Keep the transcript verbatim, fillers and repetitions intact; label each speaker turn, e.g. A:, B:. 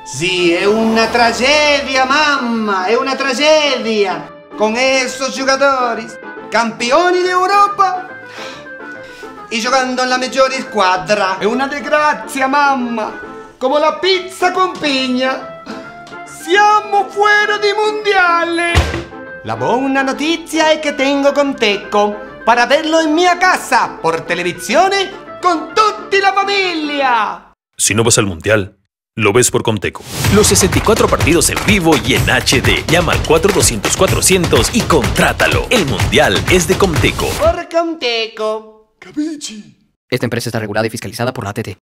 A: Sì, è una tragedia, mamma, è una tragedia. Con esos jugadores, campioni d'Europa y jugando en la mejor squadra. È una disgrazia, mamma, come la pizza con piña. Siamo fuera di mondiale. La buona notizia è che tengo Conteco para verlo en mi casa, por televisione, con tutta la familia.
B: Si no vas al mundial, lo ves por Comteco.
C: Los sesenta y cuatro partidos en vivo y en H D. Llama al cuatro doscientos cuatrocientos y contrátalo. El mundial es de Comteco.
A: Por Conteco.
D: Esta empresa está regulada y fiscalizada por la A T T.